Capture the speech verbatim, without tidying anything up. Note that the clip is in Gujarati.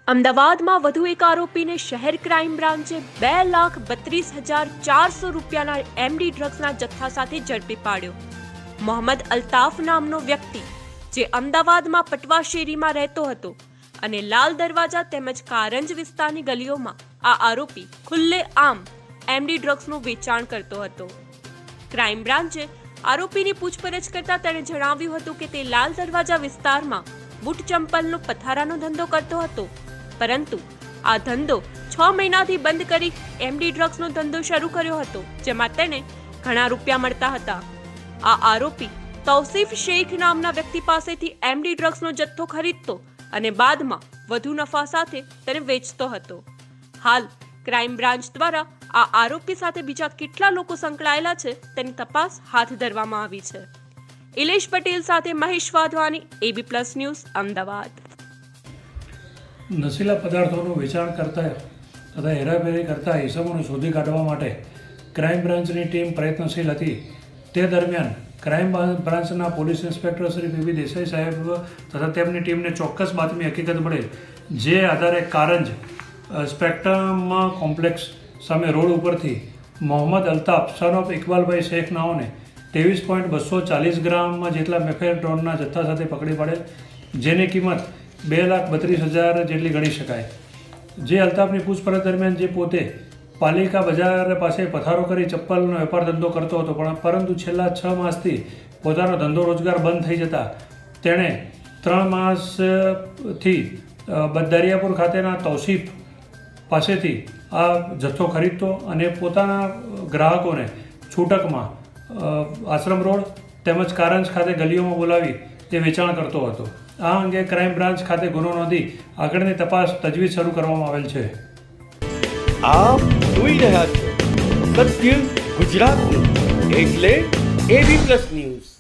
અમદાવાદમાં વધુ એક આરોપીને શહેર ક્રાઇમ બ્રાન્ચે બે લાખ બત્રીસ હજાર ચારસો રૂપિયાના એમડી ડ્રગ્સના જથ્થા સાથે ઝડપી પાડ્યો। મોહમ્મદ અલ્તાફ નામનો વ્યક્તિ જે અમદાવાદમાં પટવા શેરીમાં રહેતો હતો અને લાલ દરવાજા તેમજ કારંજ વિસ્તારની ગલીઓમાં આ આરોપી ખુલ્લે આમ એમડી ડ્રગ્સનું વેચાણ કરતો હતો। ક્રાઇમ બ્રાન્ચે આરોપીની પૂછપરછ કરતા તેણે જણાવ્યું હતું કે તે લાલ દરવાજા વિસ્તારમાં બૂટ ચંપલનો પથારાનો ધંધો કરતો હતો, પરંતુ આ ધંધો છ મહિનાથી બંધ કરી એમડી ડ્રગ્સનો ધંધો શરૂ કર્યો હતો, જેમાં તેને ઘણા રૂપિયા મળતા હતા। આ આરોપી તૌસીફ શેખ નામના વ્યક્તિ પાસેથી એમડી ડ્રગ્સનો જથ્થો ખરીદતો અને બાદમાં વધુ નફા સાથે તેને વેચતો હતો। હાલ ક્રાઇમ બ્રાન્ચ દ્વારા આ આરોપી સાથે બીજા કેટલા લોકો સંકળાયેલા છે તેની તપાસ હાથ ધરવામાં આવી છે। ઇલેશ પટેલ સાથે Mahesh Wadhwani, AB plus news, Ahmedabad. નશીલા પદાર્થોનું વેચાણ કરતા તથા હેરાફેરી કરતા ઇસમોને શોધી કાઢવા માટે ક્રાઇમ બ્રાન્ચની ટીમ પ્રયત્નશીલ હતી। તે દરમિયાન ક્રાઇમ બ્રાન્ચના police inspector Shri PB Desai સાહેબ તથા તેમની ટીમને ચોક્કસ બાતમી હકીકત મળે, જે આધારે કારંજ સ્પેક્ટ્રમ કોમ્પ્લેક્સ સામે રોડ ઉપરથી મોહમ્મદ અલ્તાફ સન ઓફ ઇકબાલભાઈ શેખ નાઓને ત્રેવીસ પોઈન્ટ બસો ચાલીસ ગ્રામ જેટલા મેફેડ્રોનના જથ્થા સાથે પકડી પાડેલ, જેની કિંમત બે લાખ બત્રીસ હજાર જેટલી ગણી શકાય। જે અલ્તાફની પૂછપરછ દરમિયાન જે પોતે પાલિકા બજાર પાસે પથારો કરી ચપ્પલનો વેપાર ધંધો કરતો હતો, પણ પરંતુ છેલ્લા છ માસથી પોતાનો ધંધો રોજગાર બંધ થઈ જતા તેણે ત્રણ માસથી બદદારિયાપુર ખાતેના તૌસીફ પાસેથી આ જથ્થો ખરીદતો અને પોતાના ગ્રાહકોને છૂટકમાં આશ્રમ રોડ તેમજ કારંજ ખાતે ગલીઓમાં બોલાવી તે વેચાણ કરતો હતો। આ અંગે ક્રાઇમ બ્રાન્ચ ખાતે ગુનો નોંધી આગળની તપાસ તજવીજ શરૂ કરવામાં આવેલ છે। આપ જોઈ રહ્યા છો સત્ય ગુજરાતનું, એટલે એબી પ્લસ ન્યૂઝ।